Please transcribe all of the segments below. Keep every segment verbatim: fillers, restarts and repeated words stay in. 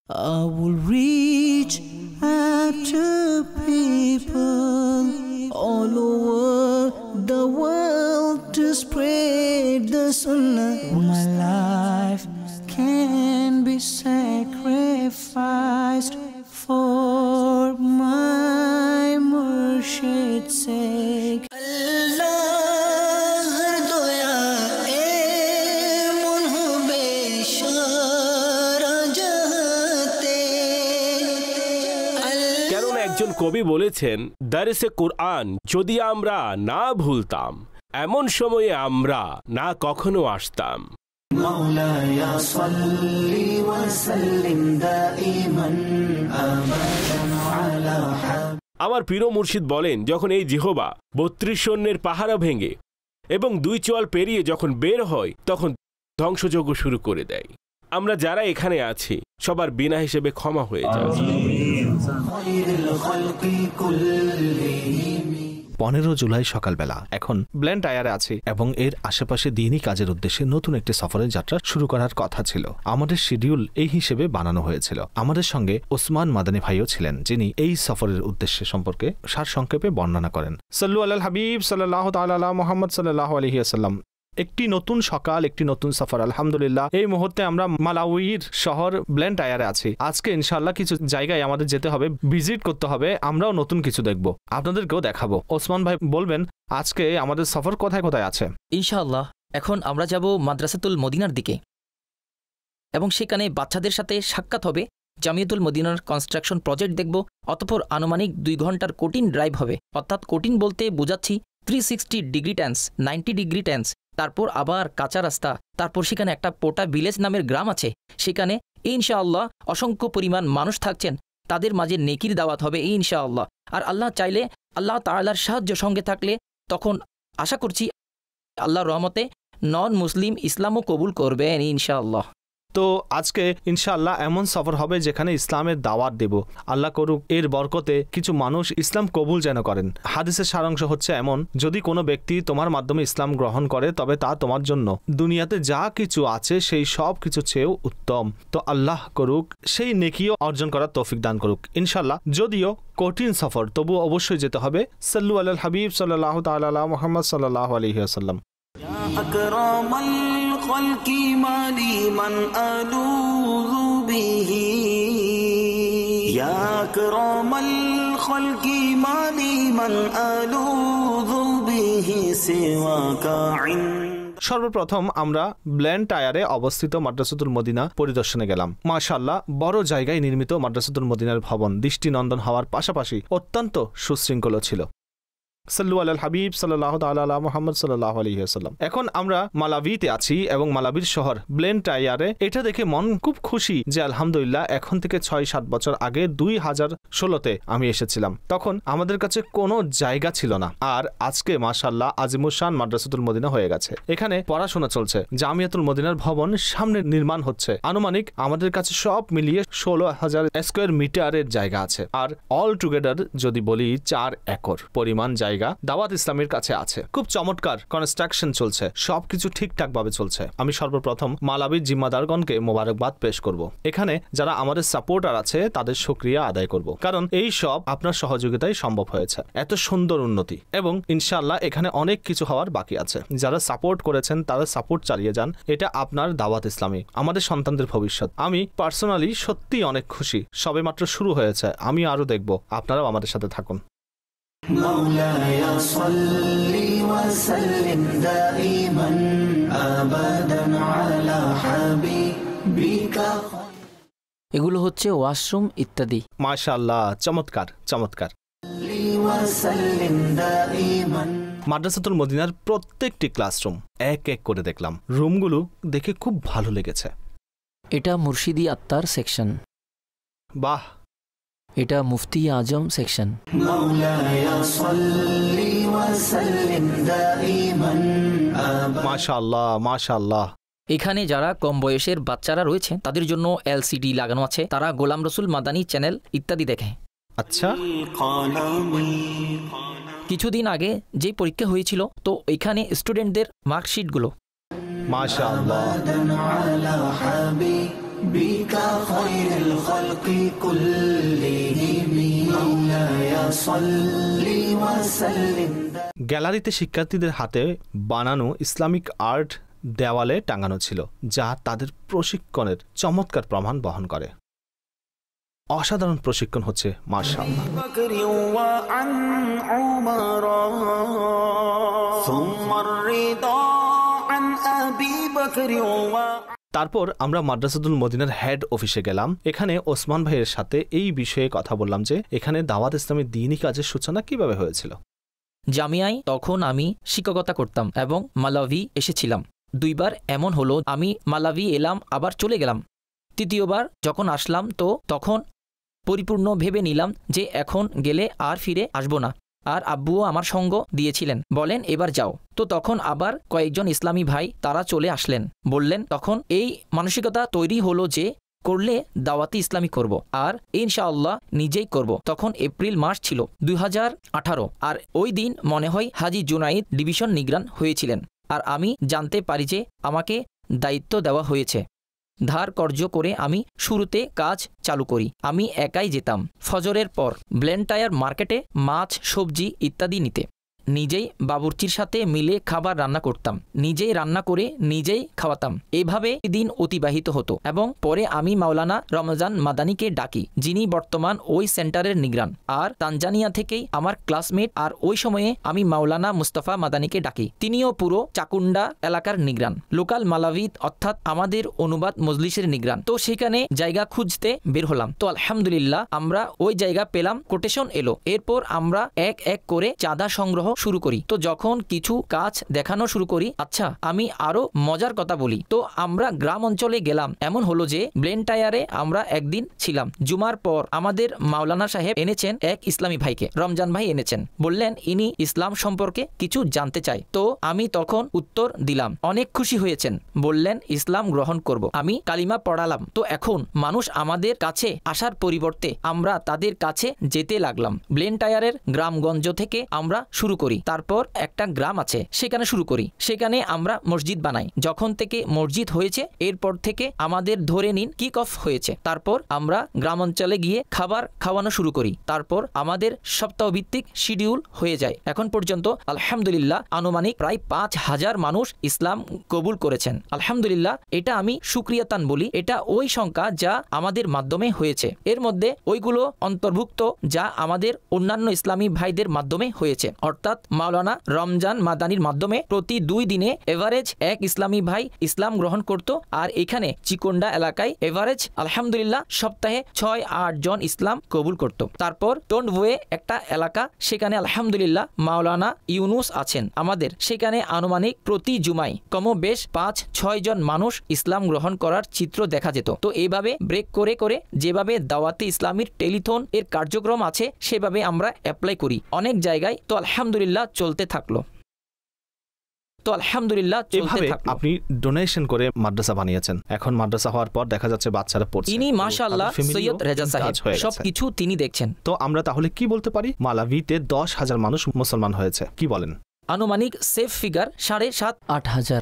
I will reach out to people all over the world to spread the sunnah. My life can be sacrificed for my Murshid's sake. একজন কবি বলেছেন, দারসে কুরআন যদি আমরা না ভুলতাম, এমন সময়ে আমরা না কখনো আসতাম। مولاي صل وسلم دائما أبدا على حبيبك। আমার পীর মুর্শিদ বলেন, যখন এই জিহবা বত্রিশ সৈন্যের পাহারা ভেঙে এবং দুই চোয়াল পেরিয়ে যখন বের হয়, তখন ধ্বংসযজ্ঞ শুরু করে দেয়। আমরা যারা এখানে আছি সবার বিনা হিসেবে ক্ষমা হয়ে যায়। পনেরো জুলাই সকালবেলা এখন ব্লেন টায়ারে আছি এবং এর আশেপাশে দিনই কাজের উদ্দেশ্যে নতুন একটি সফরের যাত্রা শুরু করার কথা ছিল। আমাদের শিডিউল এই হিসেবে বানানো হয়েছিল। আমাদের সঙ্গে ওসমান মাদানী ভাইও ছিলেন, যিনি এই সফরের উদ্দেশ্যে সম্পর্কে সারসংক্ষেপে বর্ণনা করেন। সাল্লু আলাল হাবিব সাল্লাল্লাহু তাআলা আলা মুহাম্মদ সাল্লাল্লাহু আলাইহি ওয়াসাল্লাম। একটি নতুন সকাল, একটি নতুন সফর। আলহামদুলিল্লাহ এই মুহূর্তে আমরা মালাউইর শহর ব্লেন টায়ারে আছি। আজকে ইনশাআল্লাহ কিছু জায়গায় আমাদের যেতে হবে, ভিজিট করতে হবে, আমরাও নতুন কিছু দেখব, আপনাদেরকেও দেখাবো। ওসমান ভাই বলবেন আজকে আমাদের সফর কোথায় কোথায় আছে। ইনশাআল্লাহ এখন আমরা যাব মাদ্রাসাতুল মদিনার দিকে এবং সেখানে বাচ্চাদের সাথে সাক্ষাৎ হবে। জামিয়াতুল মদিনার কনস্ট্রাকশন প্রজেক্ট দেখব। অতঃপর আনুমানিক দুই ঘন্টার কঠিন ড্রাইভ হবে, অর্থাৎ কঠিন বলতে বোঝাচ্ছি three sixty degree tense, ninety degree tense, তারপর আবার কাঁচা রাস্তা, তারপর সেখানে একটা পোটা ভিলেজ নামের গ্রাম আছে, সেখানে ইনশাআল্লাহ অসংখ্য পরিমাণ মানুষ থাকছেন, তাদের মাঝে নেকির দাওয়াত হবে ইনশাআল্লাহ। আর আল্লাহ চাইলে, আল্লাহ তাআলার সাহায্য সঙ্গে থাকলে তখন আশা করছি আল্লাহর রহমতে নন মুসলিম ইসলামও কবুল করবেন ইনশাআল্লাহ। তো আজকে ইনশাআল্লাহ এমন সফর হবে যেখানে ইসলামের দাওয়াত দেব। আল্লাহ করুক এর বরকতে কিছু মানুষ ইসলাম কবুল যেন করেন। হাদিসের সারাংশ হচ্ছে এমন, যদি কোনো ব্যক্তি তোমার মাধ্যমে ইসলাম গ্রহণ করে তবে তা তোমার জন্য দুনিয়াতে যা কিছু আছে সেই সব কিছু চেয়েও উত্তম। তো আল্লাহ করুক সেই নেকিও অর্জন করার তৌফিক দান করুক ইনশাআল্লাহ। যদিও কঠিন সফর, তবু অবশ্যই যেতে হবে। সাল্লু আলাল হাবিব সাল্লাল্লাহু তাআলা আলা মুহাম্মদ সাল্লাল্লাহু আলাইহি ওয়াসাল্লাম। أكرم الخلق ما لي من ألوذ به يا أكرم الخلق ما لي من ألوذ به سواك عند। সর্বপ্রথম আমরা ব্লেন টায়ারে অবস্থিত মাদ্রাসাতুল মদিনা পরিদর্শনে গেলাম। মাশাআল্লাহ বড় জায়গায় নির্মিত মাদ্রাসাতুল মদিনার ভবন দৃষ্টিনন্দন হওয়ার পাশাপাশি অত্যন্ত সুশৃঙ্খল ছিল। সাল্লু আলাল হাবিব সাল্লাল্লাহু তাআলা আলা মুহাম্মদ সাল্লাল্লাহু আলাইহি ওয়াসাল্লাম। এখন আমরা মালাভিতে আছি এবং মালাভির শহর ব্লেন টায়ারে। এটা দেখে মন খুব খুশি যে আলহামদুলিল্লাহ এখন থেকে ছয় সাত বছর আগে দুই হাজার ষোলোতে আমি এসেছিলাম, তখন আমাদের কাছে কোনো জায়গা ছিল না। আর আজকে মাশাআল্লাহ আজিমুশান মাদ্রাসাতুল মদিনা হয়ে গেছে। এখানে পড়াশোনা চলছে, জামিয়াতুল মদিনার ভবন সামনে নির্মাণ হচ্ছে। আনুমানিক আমাদের কাছে সব মিলিয়ে ষোলো হাজার স্কোয়ার মিটারের জায়গা আছে। আর অল টুগেদার যদি বলি চার একর পরিমাণ জায়গা দাওয়াত ইসলামের কাছে আছে। খুব চমৎকার কনস্ট্রাকশন চলছে, সবকিছু ঠিকঠাক ভাবে চলছে। আমি সর্বপ্রথম মালাবির জিম্মাদারগণকে মোবারকবাদ পেশ করব। এখানে যারা আমাদের সাপোর্টার আছে তাদের শুকরিয়া আদায় করব, কারণ এই সব আপনার সহযোগিতায় সম্ভব হয়েছে। এত সুন্দর উন্নতি এবং ইনশাআল্লাহ এখানে অনেক কিছু হওয়ার বাকি আছে। যারা সাপোর্ট করেছেন তারা সাপোর্ট চালিয়ে যান। এটা আপনার দাওয়াত ইসলামী, আমাদের সন্তানদের ভবিষ্যৎ। আমি পার্সোনালি সত্যি অনেক খুশি। সবেমাত্র শুরু হয়েছে, আমি আরো দেখব। আপনারাও আমাদের সাথে থাকুন। مولاي صل وسلم دائما أبدا على حبيبك। এগুলো হচ্ছে ওয়াশরুম ইত্যাদি। মাশাআল্লাহ চমৎকার চমৎকার। মাদ্রাসাতুল মদিনার প্রত্যেকটি ক্লাসরুম এক এক করে দেখলাম। রুমগুলো দেখে খুব ভালো লেগেছে। এটা মুর্শিদি আত্মার সেকশন। বাহ। এটা মুফতি আজম সেকশন। মাশাআল্লাহ মাশাআল্লাহ। এখানে যারা কম বয়সের বাচ্চারা রয়েছে তাদের জন্য এলসিডি লাগানো আছে, তারা গোলাম রসুল মাদানী চ্যানেল ইত্যাদি দেখে। আচ্ছা, কিছুদিন আগে যে পরীক্ষা হয়েছিল তো এখানে স্টুডেন্টদের মার্কশিটগুলো। মাশাআল্লাহ। بك خير الخلق كلهم مولاي صل وسلم. গ্যালারিতে শিক্ষার্থীদের হাতে বানানো ইসলামিক আর্ট দেওয়ালে টাঙানো ছিল, যা তাদের প্রশিক্ষণের চমৎকার প্রমাণ বহন করে। অসাধারণ প্রশিক্ষণ হচ্ছে মাশাআল্লাহ। بكر وعن عمر ثم الرضا عن أبي بكر و- তারপর আমরা মাদ্রাসাতুল মদিনার হেড অফিসে গেলাম। এখানে ওসমান ভাইয়ের সাথে এই বিষয়ে কথা বললাম যে এখানে দাওয়াত ইসলামী দ্বীনি কাজের সূচনা কিভাবে হয়েছিল। জামিয়ায় তখন আমি শিক্ষকতা করতাম এবং মালাভি এসেছিলাম। দুইবার এমন হলো আমি মালাভি এলাম আবার চলে গেলাম। তৃতীয়বার যখন আসলাম তো তখন পরিপূর্ণ ভেবে নিলাম যে এখন গেলে আর ফিরে আসব না। আর আব্বুও আমার সঙ্গ দিয়েছিলেন, বলেন এবার যাও। তো তখন আবার কয়েকজন ইসলামী ভাই তারা চলে আসলেন, বললেন তখন এই মানসিকতা তৈরি হলো যে করলে দাওয়াতি ইসলামী করব আর ইনশাআল্লাহ নিজেই করব। তখন এপ্রিল মাস ছিল দুই হাজার আঠারো, আর ওই দিন মনে হয় হাজি জুনাইদ ডিভিশন নিগ্রান হয়েছিলেন। আর আমি জানতে পারি যে আমাকে দায়িত্ব দেওয়া হয়েছে। ধার কর্য করে আমি শুরুতে কাজ চালু করি। আমি একাই যেতাম ফজরের পর ব্লেন্টায়ার মার্কেটে মাছ, সবজি ইত্যাদি নিতে। নিজেই বাবুর্চির সাথে মিলে খাবার রান্না করতাম, নিজেই রান্না করে নিজেই খাওয়াতাম। এভাবে দিন অতিবাহিত হতো এবং পরে আমি মাওলানা রমজান মাদানিকে ডাকি, যিনি বর্তমান ওই সেন্টারের নিগরান। আর তানজানিয়া থেকেই আমার ক্লাসমেট, আর ওই সময়ে আমি মাওলানা মুস্তাফা মাদানিকে ডাকি, তিনিও পুরো চাকুন্ডা এলাকার নিগরান, লোকাল মালাভিদ অর্থাৎ আমাদের অনুবাদ মজলিসের নিগরান। তো সেখানে জায়গা খুঁজতে বের হলাম। তো আলহামদুলিল্লাহ আমরা ওই জায়গা পেলাম, কোটেশন এলো। এরপর আমরা এক এক করে চাঁদা সংগ্রহ শুরু করি। তো যখন কিছু কাজ দেখানো শুরু করি, আচ্ছা আমি আরো মজার কথা বলি। তো আমরা গ্রাম অঞ্চলে গেলাম। এমন হলো যে ব্লেন্টায়ারে আমরা একদিন ছিলাম। জুমার পর আমাদের মাওলানা সাহেব এনেছেন এক ইসলামী ভাইকে, রমজান ভাই এনেছেন। বললেন ইনি ইসলাম সম্পর্কে কিছু জানতে চাই। তো আমি তখন উত্তর দিলাম, অনেক খুশি হয়েছেন, বললেন ইসলাম গ্রহণ করব। আমি কালিমা পড়ালাম। তো এখন মানুষ আমাদের কাছে আসার পরিবর্তে আমরা তাদের কাছে যেতে লাগলাম। ব্লেন্টায়ারের গ্রামগঞ্জ থেকে আমরা শুরু করি। তারপর একটা গ্রাম আছে, সেখানে শুরু করি। সেখানে আমরা মসজিদ বানাই। যখন থেকে মসজিদ হয়েছে এরপর থেকে আমাদের ধরে নিন কিক অফ হয়েছে। তারপর আমরা গ্রাম অঞ্চলে গিয়ে খাবার খাওয়ানো শুরু করি। তারপর আমাদের সপ্তাহভিত্তিক শিডিউল হয়ে যায়। এখন পর্যন্ত আলহামদুলিল্লাহ আনুমানিক প্রায় পাঁচ হাজার মানুষ ইসলাম কবুল করেছেন। আলহামদুলিল্লাহ, এটা আমি শুকরিয়াতান বলি। এটা ওই সংখ্যা যা আমাদের মাধ্যমে হয়েছে। এর মধ্যে ওইগুলো অন্তর্ভুক্ত যা আমাদের অন্যান্য ইসলামী ভাইদের মাধ্যমে হয়েছে, অর্থাৎ মাওলানা রমজান মাদানির মাধ্যমে প্রতি দুই দিনে এভারেজ এক ইসলামী ভাই ইসলাম গ্রহণ করত। আর এখানে চিকোন্ডা এলাকায় এভারেজ আলহামদুলিল্লাহ সপ্তাহে ছয় আট জন ইসলাম কবুল করত। তারপর টন্ডভোয়ে একটা এলাকা, সেখানে আলহামদুলিল্লাহ মাওলানা ইউনুস আছেন আমাদের। সেখানে আনুমানিক প্রতি জুমায় কম বেশ পাঁচ ছয় জন মানুষ ইসলাম গ্রহণ করার চিত্র দেখা যেত। তো এইভাবে ব্রেক করে করে যেভাবে দাওয়াতে ইসলামীর টেলিথন এর কার্যক্রম আছে সেভাবে আমরা অ্যাপ্লাই করি অনেক জায়গায়। তো আলহামদুলিল্লাহ চলতে থাকলো। তো আলহামদুলিল্লাহ চলতে থাকলো। আপনি ডোনেশন করে মাদ্রাসা বানিয়েছেন। এখন মাদ্রাসা হওয়ার পর দেখা যাচ্ছে বাচ্চারা পড়ছে। ইনি মাশাআল্লাহ সৈয়দ রেজা সাহেব সবকিছু তিনি দেখছেন। তো আমরা তাহলে কি বলতে পারি? মালাভিতে দশ হাজার মানুষ মুসলমান হয়েছে, কি বলেন? আনুমানিক সেফ ফিগার সাড়ে সাত আট হাজার।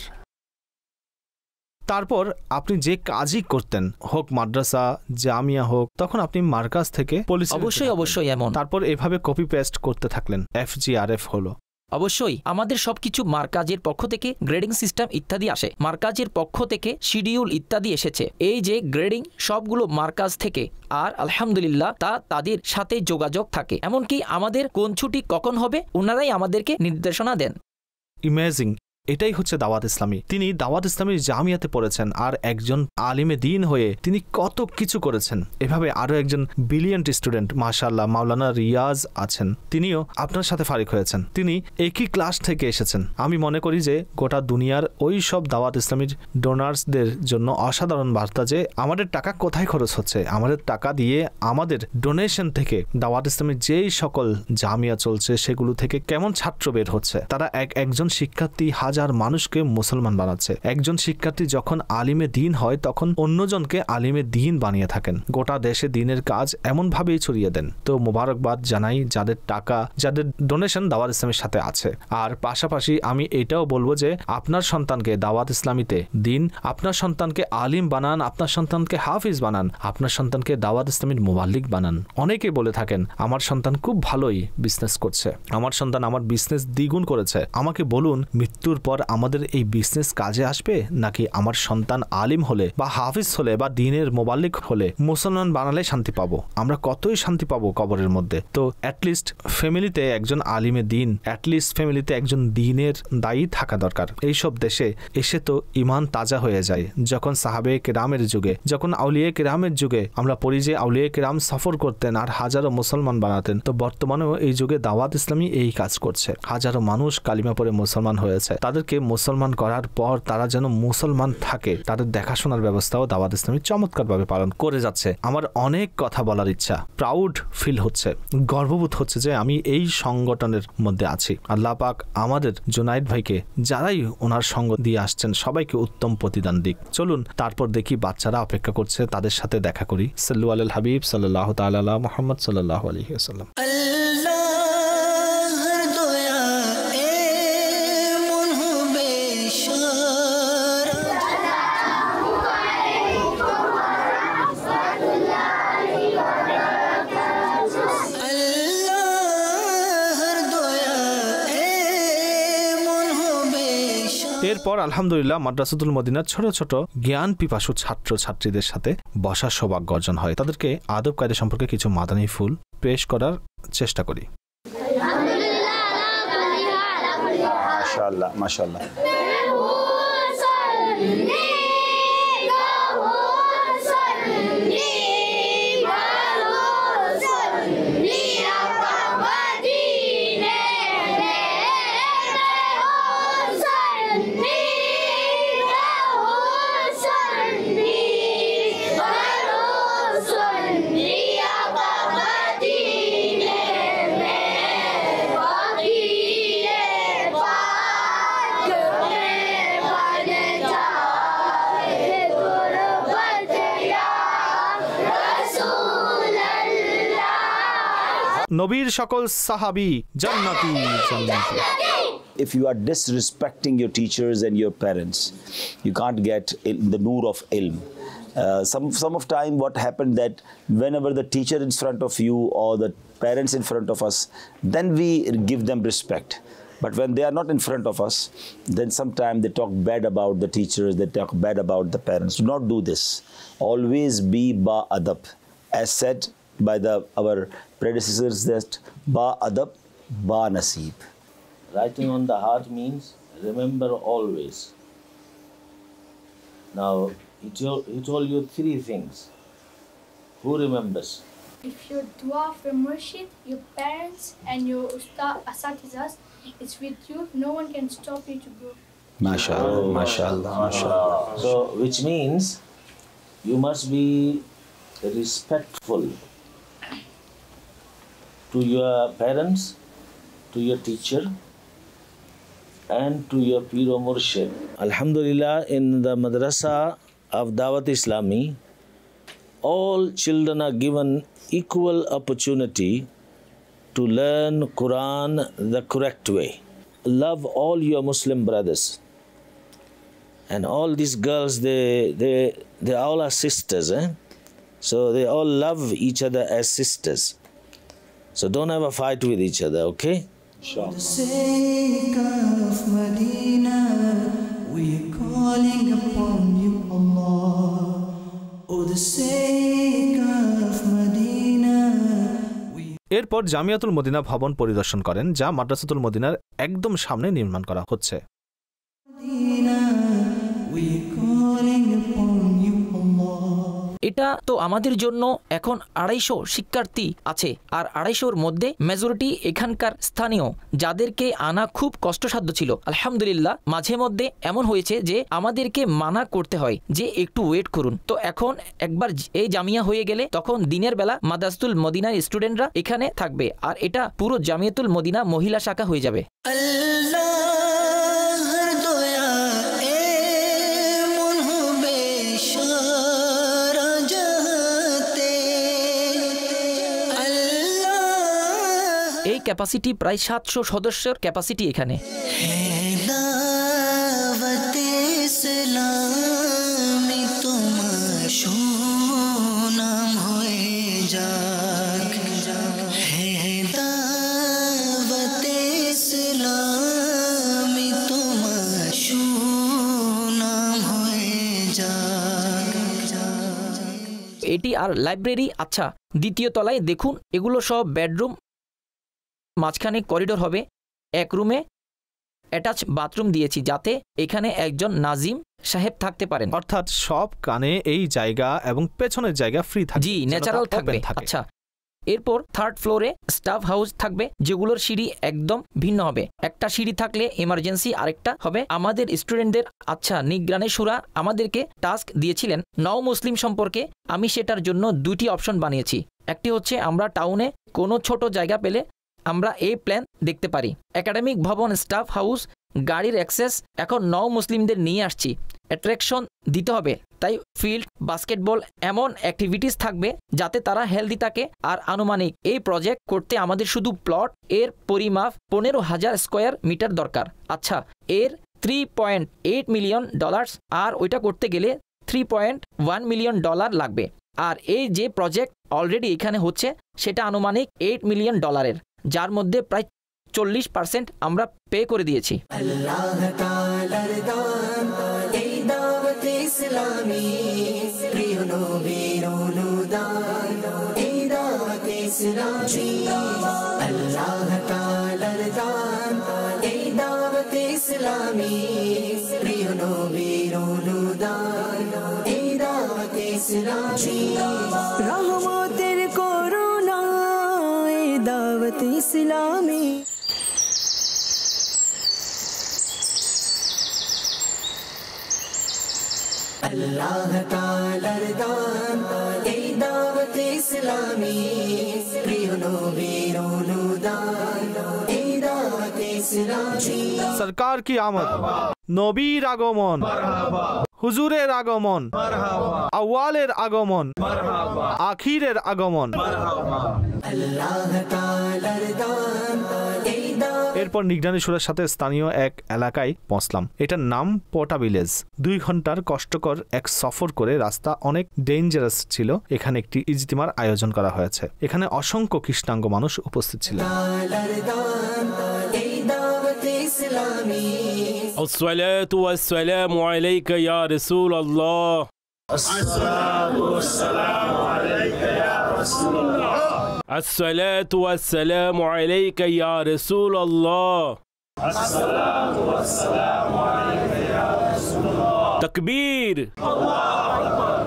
তারপর আপনি যে কাজই করতেন, হোক মাদ্রাসা জামিয়া হোক, তখন আপনি মার্কাজ থেকে পলিসি অবশ্যই অবশ্যই এমন। তারপর এভাবে কপি পেস্ট করতে থাকলেন। এফ জি আর এফ হলো অবশ্যই আমাদের সবকিছু মার্কাজের পক্ষ থেকে গ্রেডিং সিস্টেম ইত্যাদি আসে, মার্কাজের পক্ষ থেকে শিডিউল ইত্যাদি এসেছে। এই যে গ্রেডিং সবগুলো মার্কাজ থেকে, আর আলহামদুলিল্লাহ তা তাদের সাথে যোগাযোগ থাকে। এমনকি আমাদের কোন ছুটি কখন হবে ওনারাই আমাদেরকে নির্দেশনা দেন। ইমেজিং। এটাই হচ্ছে দাওয়াত ইসলামী। তিনি দাওয়াত ইসলামীর জামিয়াতে পড়েছেন আর একজন আলিমে দিন হয়ে তিনি কত কিছু করেছেন। এভাবে আরো একজন ব্রিলিয়ান্ট স্টুডেন্ট মাশাআল্লাহ মাওলানা রিয়াজ আছেন, তিনিও আপনার সাথে ফারিক হয়েছেন। তিনি একই ক্লাস থেকে এসেছেন। আমি মনে করি যে গোটা দুনিয়ার ওই সব দাওয়াত ইসলামীর ডোনার্সদের জন্য অসাধারণ বার্তা যে আমাদের টাকা কোথায় খরচ হচ্ছে, আমাদের টাকা দিয়ে আমাদের ডোনেশন থেকে দাওয়াত ইসলামীর যেই সকল জামিয়া চলছে সেগুলো থেকে কেমন ছাত্র বের হচ্ছে। তারা এক একজন শিক্ষার্থী হাজার হাজার মানুষকে মুসলমান বানাচ্ছে। একজন শিক্ষার্থী যখন আলিমে দিন হয় তখন অন্যজনকে আলিমে দিন বানিয়ে থাকেন, গোটা দেশে দিনের কাজ এমন ভাবেই ছড়িয়ে দেন। তো মোবারকবাদ জানাই যাদের টাকা, যাদের ডোনেশন দাওয়াত ইসলামের সাথে আছে। আর পাশাপাশি আমি এটাও বলবো যে আপনার সন্তানকে দাওয়াত ইসলামীতে দিন, আপনার সন্তানকে আলিম বানান, আপনার সন্তানকে হাফিজ বানান, আপনার সন্তানকে দাওয়াত ইসলামীর মুবাল্লিগ বানান। অনেকেই বলে থাকেন আমার সন্তান খুব ভালোই বিজনেস করছে, আমার সন্তান আমার বিজনেস দ্বিগুণ করেছে। আমাকে বলুন মৃত্যুর পর আমাদের এই বিজনেস কাজে আসবে, নাকি আমার সন্তান আলিম হলে বা হাফিজ হলে বা দিনের মুবাল্লিগ হলে মুসলমান বানালে শান্তি পাবো? আমরা কতই শান্তি পাবো কবরের মধ্যে। তো অ্যাটলিস্ট ফ্যামিলিতে একজন আলিমে দিন, অ্যাটলিস্ট ফ্যামিলিতে একজন দিনের দায়ী থাকা দরকার। এইসব দেশে এসে তো ইমান তাজা হয়ে যায়। যখন সাহাবে কেরামের যুগে, যখন আউলিয়া কেরামের যুগে আমরা পড়ি যে আউলিয়া কেরাম সফর করতেন আর হাজারো মুসলমান বানাতেন, তো বর্তমানেও এই যুগে দাওয়াত ইসলামী এই কাজ করছে। হাজারো মানুষ কালিমা পড়ে মুসলমান হয়েছে, তাদেরকে মুসলমান করার পর তারা যেন মুসলমান থাকে তাদের দেখাশোনার ব্যবস্থাও দাওয়াত ইসলামী চমৎকারভাবে পালন করে যাচ্ছে। আমার অনেক কথা বলার ইচ্ছা, প্রাউড ফিল হচ্ছে, গর্ববোধ হচ্ছে যে আমি এই সংগঠনের মধ্যে আছি। আল্লাহ পাক আমাদের জুনাইদ ভাইকে, যারাই ওনার সঙ্গ দিয়ে আসছেন, সবাইকে উত্তম প্রতিদান দিক। চলুন তারপর দেখি বাচ্চারা অপেক্ষা করছে, তাদের সাথে দেখা করি। সাল্লু আলাল হাবিব সাল্লাল্লাহু তাআলা আলা মুহাম্মদ সাল্লাল্লাহু আলাইহি ওয়াসাল্লাম। এরপর আলহামদুলিল্লাহ মাদ্রাসাতুল মদিনার ছোট ছোট জ্ঞান পিপাসু ছাত্র ছাত্রীদের সাথে বসার সৌভাগ্য অর্জন হয়। তাদেরকে আদব কায়দা সম্পর্কে কিছু মাদানী ফুল পেশ করার চেষ্টা করি। মাশাআল্লাহ মাশাআল্লাহ। নবীর সকল সাহাবী জান্নাতি জান্নাতি। If you are disrespecting your teachers and your parents, you can't get the noor of ilm. Uh, some some of time what happened that whenever the teacher in front of you or the parents in front of us, then we give them respect. But when they are not in front of us, then sometimes they talk bad about the teachers, they talk bad about the parents. Do not do this. Always be ba adab, as said by the our predecessors, that ba adab ba naseeb. Writing on the heart means remember always. Now he told, he told you three things. Who remembers? If your dua for murshid, your parents and your ustad asatizas is with you, no one can stop you to go. MashaAllah, Oh, MashaAllah, MashaAllah. So which means you must be respectful to your parents, to your teacher, and to your Pir o Murshid. Alhamdulillah, in the madrasa of Dawat Islami, all children are given equal opportunity to learn Quran the correct way. Love all your Muslim brothers. And all these girls, they, they, they all are sisters, eh? So they all love each other as sisters. So don't have a fight with each other, okay? For the sake of Medina, we are calling upon you, Allah. For the sake of Medina, we এরপর Jamiatul Medina ভবন পরিদর্শন করেন, যা মাদ্রাসাতুল মদিনার একদম সামনে নির্মাণ করা হচ্ছে। Medina, we are calling upon you, Allah. এটা তো আমাদের জন্য এখন আড়াইশো শিক্ষার্থী আছে, আর আড়াইশোর মধ্যে মেজরিটি এখানকার স্থানীয়, যাদেরকে আনা খুব কষ্টসাধ্য ছিল। আলহামদুলিল্লাহ, মাঝে মধ্যে এমন হয়েছে যে আমাদেরকে মানা করতে হয় যে একটু ওয়েট করুন। তো এখন একবার এই জামিয়া হয়ে গেলে তখন দিনের বেলা মাদ্রাসাতুল মদিনার স্টুডেন্টরা এখানে থাকবে, আর এটা পুরো জামিয়াতুল মদিনা মহিলা শাখা হয়ে যাবে। আল্লাহর এই ক্যাপাসিটি প্রায় সাতশো সদস্যের ক্যাপাসিটি এখানে। এটি আর লাইব্রেরি। আচ্ছা, দ্বিতীয় তলায় দেখুন, এগুলো সব বেডরুম, মাঝখানে করিডোর হবে, এক রুমে অ্যাটাচ বাথরুম দিয়েছি যাতে এখানে একজন নাজিম সাহেব থাকতে পারেন। অর্থাৎ সব কানে এই জায়গা এবং পেছনের জায়গা ফ্রি থাকবে, জি ন্যাচারাল থাকবে। আচ্ছা, এরপর থার্ড ফ্লোরে স্টাফ হাউস থাকবে যেগুলোর সিঁড়ি একদম ভিন্ন হবে। একটা সিঁড়ি থাকলে এমার্জেন্সি, আরেকটা হবে আমাদের স্টুডেন্টদের। আচ্ছা, নিগরানে শুরা আমাদেরকে টাস্ক দিয়েছিলেন নও মুসলিম সম্পর্কে। আমি সেটার জন্য দুটি অপশন বানিয়েছি। একটি হচ্ছে আমরা টাউনে কোনো ছোট জায়গা পেলে আমরা এই প্ল্যান দেখতে পারি। একাডেমিক ভবন, স্টাফ হাউস, গাড়ির অ্যাক্সেস। এখন নও মুসলিমদের নিয়ে আসছি, অ্যাট্রাকশন দিতে হবে, তাই ফিল্ড, বাস্কেটবল এমন অ্যাক্টিভিটিস থাকবে যাতে তারা হেলদি থাকে। আর আনুমানিক এই প্রজেক্ট করতে আমাদের শুধু প্লট এর পরিমাপ পনেরো হাজার স্কোয়ার মিটার দরকার। আচ্ছা, এর three point eight million dollars, আর ওইটা করতে গেলে three point one million dollar লাগবে। আর এই যে প্রজেক্ট অলরেডি এখানে হচ্ছে সেটা আনুমানিক এইট মিলিয়ন ডলারের, যার মধ্যে প্রায় চল্লিশ পার্সেন্ট আমরা পে করে দিয়েছি। রহমতের করুণা এই দাওয়াত ইসলামী। আল্লাহ তাআলার দান এই দাওয়াত ইসলামী, প্রিয় নবীর অনুদান এই দাওয়াত ইসলামী। সরকার কি আমদ, নবীর আগমন, হুজুরের আগমন, আওয়ালের আগমন, আখিরের আগমন। এরপর নিগরানি সুরের সাথে স্থানীয় এক এলাকায় পৌঁছলাম। এটার নাম পোটা ভিলেজ। দুই ঘন্টার কষ্টকর এক সফর করে রাস্তা অনেক ডেঞ্জারাস ছিল। এখানে একটি ইজতিমার আয়োজন করা হয়েছে। এখানে অসংখ্য কৃষ্ণাঙ্গ মানুষ উপস্থিত ছিলেন। আসসালাতু ওয়াসসালামু আলাইকা ইয়া রাসূলুল্লাহ। আসসালাতু ওয়াসসালামু আলাইকা ইয়া রাসূলুল্লাহ। আসসালাতু ওয়াসসালামু আলাইকা ইয়া রাসূলুল্লাহ। আসসালাতু ওয়াসসালামু আলাইকা ইয়া রাসূলুল্লাহ। তাকবীর, আল্লাহু আকবার,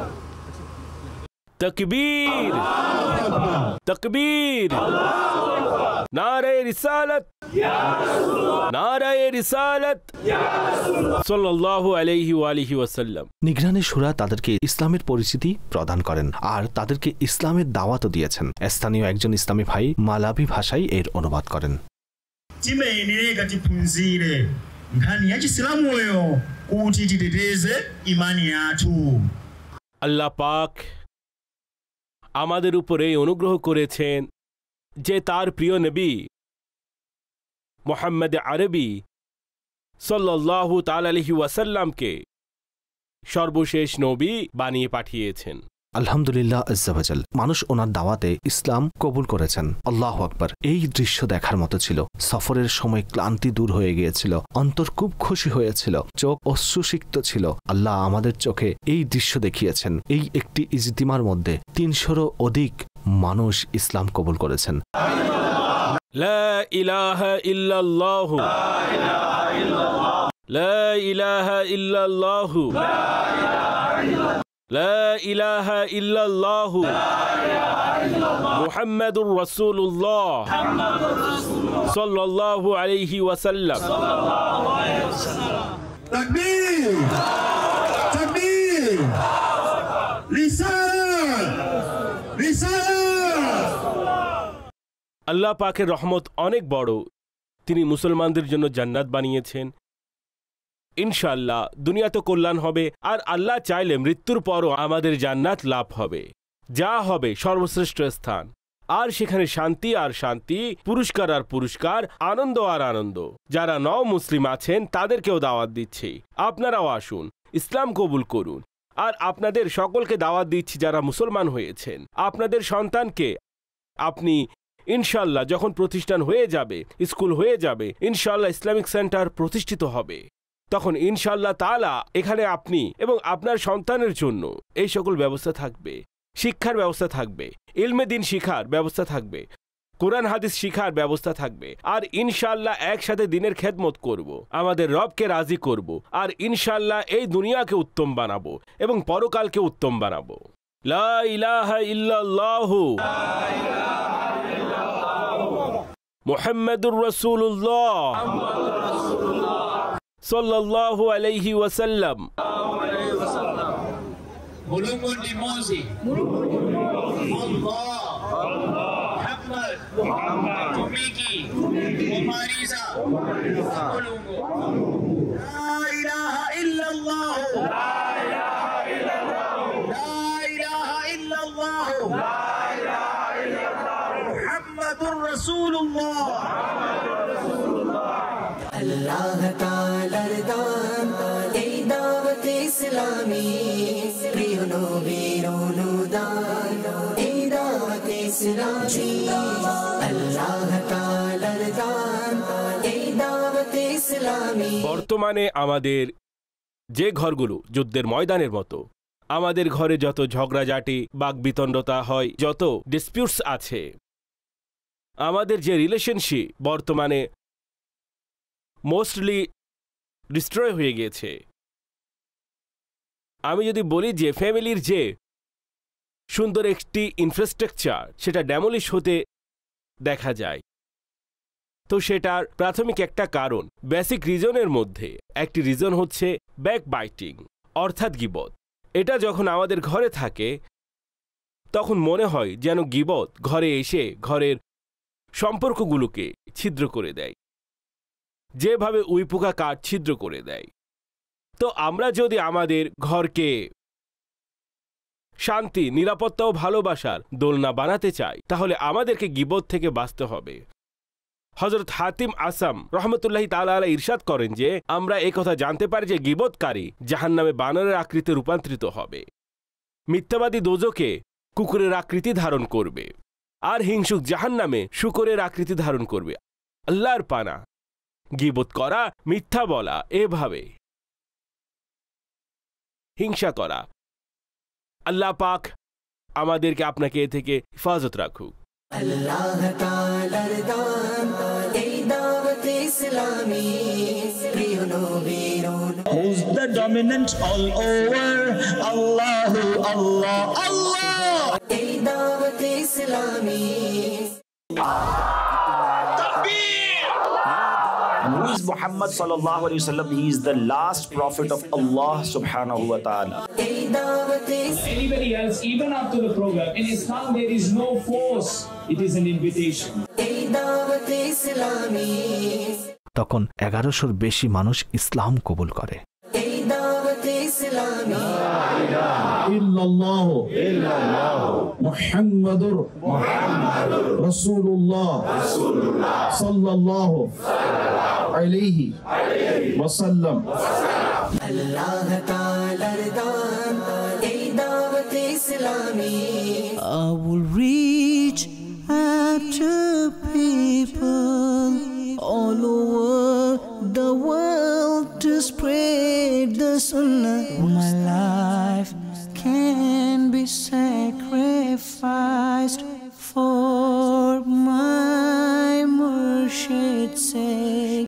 তাকবীর, তাকবীর, নারে রিসালাত, নারায়ে রিসালাত, সাল্লাল্লাহু আলাইহি ওয়া আলিহি ওয়াসাল্লাম। নিগরানি শুরা তাদেরকে ইসলামের পরিচিতি প্রদান করেন আর তাদেরকে ইসলামের দাওয়াতও দিয়েছেন। স্থানীয় একজন ইসলামী ভাই মালাবি ভাষায় এর অনুবাদ করেন। আল্লাহ পাক আমাদের উপরে অনুগ্রহ করেছেন যে তার প্রিয় নবী মুহাম্মদ আরবি সাল্লাল্লাহু তাআলা আলাইহি ওয়াসাল্লামকে সর্বশেষ নবী বানিয়ে পাঠিয়েছেন। আলহামদুলিল্লাহ আজ্জা ওয়াজাল। মানুষ ওনার দাওয়াতে ইসলাম কবুল করেছেন। আল্লাহু আকবার। এই দৃশ্য দেখার মতো ছিল। সফরের সময় ক্লান্তি দূর হয়ে গিয়েছিল, অন্তর খুব খুশি হয়েছিল, চোখ অশ্রুসিক্ত ছিল। আল্লাহ আমাদের চোখে এই দৃশ্য দেখিয়েছেন। এই একটি ইজতিমার মধ্যে তিনশোরও অধিক মানুষ ইসলাম কবুল করেছেন। লা ইলাহা ইল্লাল্লাহু, লা ইলাহা ইল্লাল্লাহু, লা ইলাহা ইল্লাল্লাহু, মুহাম্মাদুর রাসূলুল্লাহ সাল্লাল্লাহু আলাইহি ওয়াসাল্লাম। তাকবীর, তাকবীর, রিসালাত, রিসালাত। আল্লাহ পাকের রহমত অনেক বড়। তিনি মুসলমানদের জন্য জান্নাত বানিয়েছেন। ইনশাআল্লাহ দুনিয়াতে কল্যাণ হবে, আর আল্লাহ চাইলে মৃত্যুর পরও আমাদের জান্নাত লাভ হবে, যা হবে সর্বশ্রেষ্ঠ স্থান। আর সেখানে শান্তি আর শান্তি, পুরস্কার আর পুরস্কার, আনন্দ আর আনন্দ। যারা ন মুসলিম আছেন তাদেরকেও দাওয়াত দিচ্ছি, আপনারাও আসুন, ইসলাম কবুল করুন। আর আপনাদের সকলকে দাওয়াত দিচ্ছি যারা মুসলমান হয়েছেন, আপনাদের সন্তানকে আপনি ইনশাল্লাহ যখন প্রতিষ্ঠান হয়ে যাবে, স্কুল হয়ে যাবে, ইনশাল্লাহ ইসলামিক সেন্টার প্রতিষ্ঠিত হবে, তখন ইনশাল্লাহ তাআলা এখানে আপনি এবং আপনার সন্তানের জন্য এই সকল ব্যবস্থা থাকবে। শিক্ষার ব্যবস্থা থাকবে, ইলমে দিন শিখার ব্যবস্থা থাকবে, কোরআন হাদিস শিখার ব্যবস্থা থাকবে। আর ইনশাল্লাহ একসাথে দিনের খেদমত করব, আমাদের রবকে রাজি করব, আর ইনশাল্লাহ এই দুনিয়াকে উত্তম বানাবো এবং পরকালকে উত্তম বানাবো। লা ইলাহা ইল্লাল্লাহু মুহাম্মাদুর রাসূলুল্লাহ সাল্লাল্লাহু আলাইহি ওয়াসাল্লাম। Mulungun Limosi, Allah, Muhammad, Tumiki, Umariza, Mulungu. La ilaha illallah, La ilaha illallah, La ilaha illallah, La ilaha illallah, Muhammadur Rasulullah, Allah Ta'ala'r দান এই দাওয়াত ইসলামী প্রিয় নবীর অনুদান এই দাওয়াত ইসলামী আল্লাহ তাআলার দান এই দাওয়াত ইসলামী। বর্তমানে আমাদের যে ঘরগুলো যুদ্ধের ময়দানের মতো, আমাদের ঘরে যত ঝগড়াঝাটি, বাকবিতণ্ডতা হয়, যত ডিসপিউটস আছে, আমাদের যে রিলেশনশিপ বর্তমানে মোস্টলি ডিস্ট্রয় হয়ে গিয়েছে। আমি যদি বলি যে ফ্যামিলির যে সুন্দর একটি ইনফ্রাস্ট্রাকচার সেটা ড্যামলিশ হতে দেখা যায়, তো সেটার প্রাথমিক একটা কারণ, বেসিক রিজনের মধ্যে একটি রিজন হচ্ছে ব্যাক বাইটিং, অর্থাৎ গীবত। এটা যখন আমাদের ঘরে থাকে তখন মনে হয় যেন গীবত ঘরে এসে ঘরের সম্পর্কগুলোকে ছিদ্র করে দেয়, যেভাবে উই পোকা কাঠ ছিদ্র করে দেয়। তো আমরা যদি আমাদের ঘরকে শান্তি, নিরাপত্তা ও ভালোবাসার দোলনা বানাতে চাই, তাহলে আমাদেরকে গীবত থেকে বাঁচতে হবে। হযরত হাতিম আসাম রহমতুল্লাহি তাআলা আলাইহি ইরশাদ করেন যে আমরা এই কথা জানতে পারি যে গীবতকারী জাহান্নামে বানরের আকৃতিতে রূপান্তরিত হবে, মিথ্যাবাদী দোজখে কুকুরের আকৃতি ধারণ করবে, আর হিংসুক জাহান্নামে শূকরের আকৃতি ধারণ করবে। আল্লাহর পানা, গীবত করা, মিথ্যা বলা, এভাবে হিংসা করা। আল্লাহ পাক আমাদেরকে আপনাকে এ থেকে হেফাজত রাখুক। আল্লাহ তাআলার দান এই দাওয়াত ইসলামী প্রিয় নবীর Who's the dominant all over? Allahu Allah Allah. এই দাওয়াত ইসলামী। And who is Muhammad sallallahu alaihi wasallam? He is the last prophet of Allah subhanahu wa ta'ala. Anybody else, even after the program, in Islam there is no force, it is an invitation. তখন এগারোশোর বেশি মানুষ ইসলাম কবুল করে। ইল্লাল্লাহু ইল্লাল্লাহু মুহাম্মাদুর মুহাম্মাদুর রাসূলুল্লাহ রাসূলুল্লাহ সাল্লাল্লাহু আলাইহি ওয়াসাল্লাম। আল্লাহ তাআলার দান এই দাওয়াত ইসলামী। I will reach out to people all over the world to spread the sunnah. My life can be sacrificed for my Murshid's sake.